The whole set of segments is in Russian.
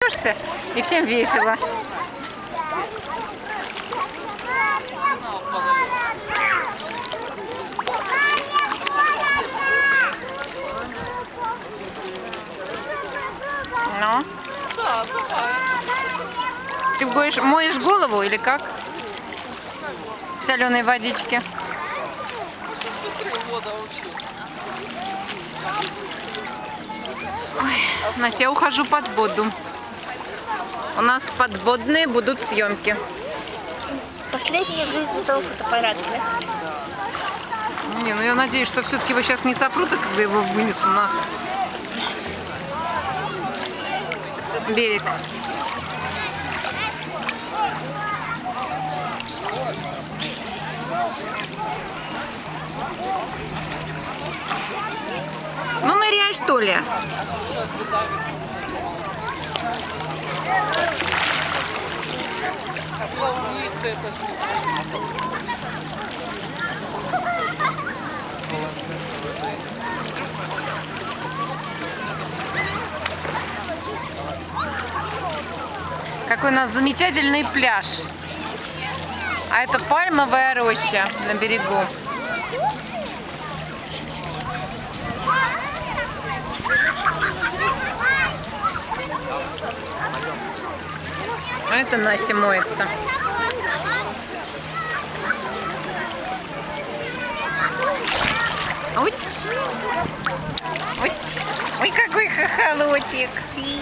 смеешься, и всем весело. Ну? Да, давай. Ты моешь голову или как? В соленой водичке. Ой, Настя, я ухожу под воду. У нас подводные будут съемки. Последние в жизни того фотоаппарата, да? Не, ну я надеюсь, что все-таки его сейчас не сопрут, когда его вынесу на берег. Ну ныряй, что ли? Какой у нас замечательный пляж. А это пальмовая роща на берегу. А это Настя моется. Ой, ой, ой, какой хохолотик.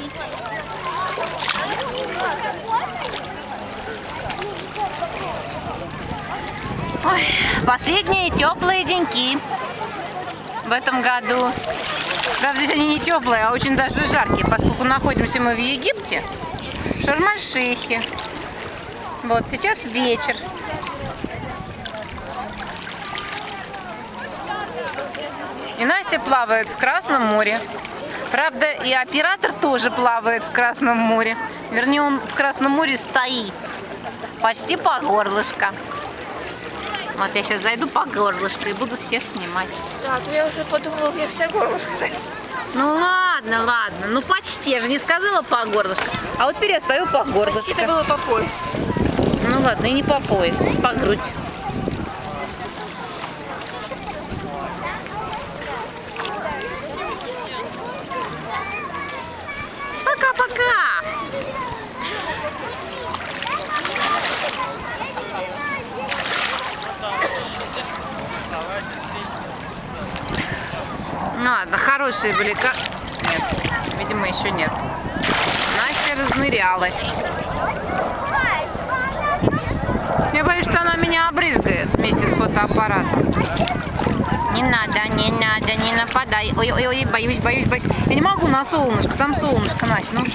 Ой, последние теплые деньки в этом году. Правда, здесь они не теплые, а очень даже жаркие, поскольку находимся мы в Египте, в Шарм-эль-Шейхе. Вот, сейчас вечер. И Настя плавает в Красном море. Правда, и оператор тоже плавает в Красном море. Вернее, он в Красном море стоит. Почти по горлышко. Вот я сейчас зайду по горлышку и буду всех снимать. Да, то я уже подумала, я вся горлышко-то. Ну ладно, ладно. Ну почти, я же не сказала по горлышко. А вот теперь я стою по горлышко. Почти это было по пояс. Ну ладно, и не по пояс, по грудь. Пока-пока! Ну ладно, хорошие были. Нет, видимо, еще нет. Настя разнырялась. Я боюсь, что она меня обрызгает вместе с фотоаппаратом. Не надо, не нападай. Ой, боюсь. Я не могу на солнышко, там солнышко, Настя. Ну,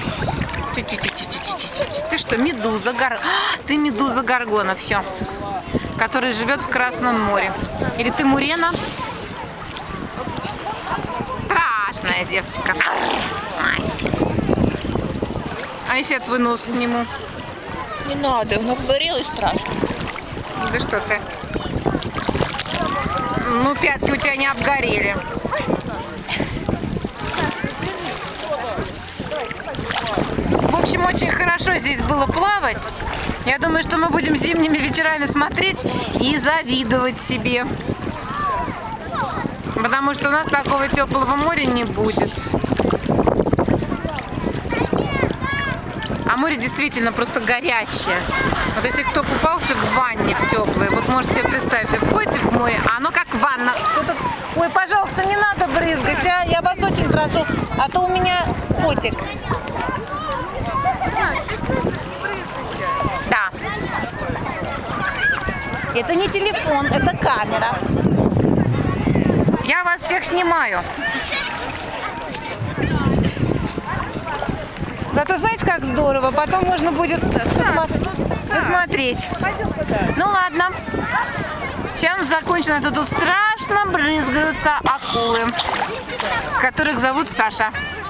ты что, медуза, ты медуза Горгона, все. Которая живет в Красном море. Или ты Мурена? Страшная девочка. А если я твой нос сниму? Не надо, он обгорел и страшно. Да что ты? Ну, пятки у тебя не обгорели. В общем, очень хорошо здесь было плавать. Я думаю, что мы будем зимними вечерами смотреть и завидовать себе. Потому что у нас такого теплого моря не будет. А море действительно просто горячее. Вот если кто купался в ванне в теплой, вот можете себе представить, вы входите в море, а оно как ванна. Кто-то... Ой, пожалуйста, не надо брызгать, а? Я вас очень прошу, а то у меня фотик. Да. Это не телефон, это камера. Я вас всех снимаю. Зато знаете, как здорово, потом можно будет посмотреть. Ну ладно. Сейчас закончено. Тут страшно брызгаются акулы, которых зовут Саша.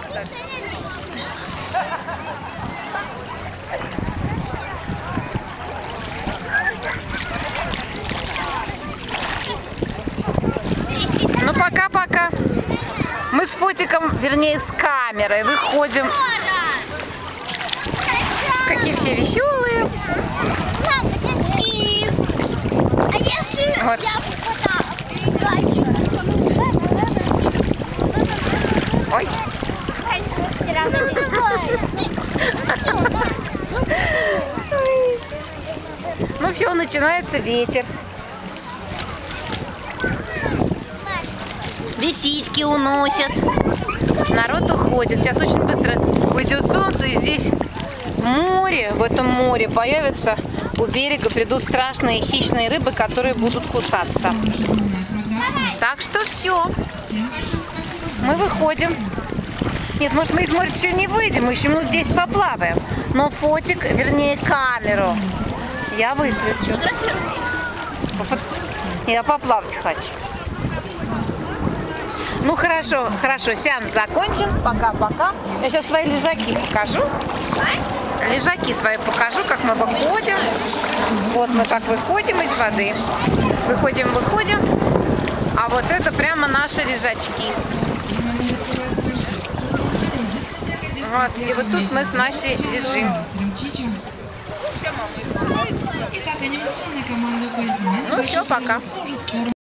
Ну пока-пока. Мы с фотиком, вернее с камерой, выходим Какие все веселые. А если Вот. я попадаю? Ой. Все равно не стоит. Ну все, начинается ветер. Лисички уносят. Народ уходит. Сейчас очень быстро уйдет солнце, и здесь море. В этом море появятся у берега, придут страшные хищные рыбы, которые будут кусаться. Так что все. Мы выходим. Нет, может, мы из моря еще не выйдем, мы еще минут 10 поплаваем. Но фотик, вернее камеру, я выключу. Я поплавать хочу. Ну хорошо, хорошо, сеанс закончен. Пока-пока. Я сейчас свои лежаки покажу. Лежаки свои покажу, как мы выходим. Вот мы как выходим из воды. Выходим. А вот это прямо наши лежачки. Вот, и вот тут мы с Настей лежим. Итак, анимационная команда уходит на Ну все, пока.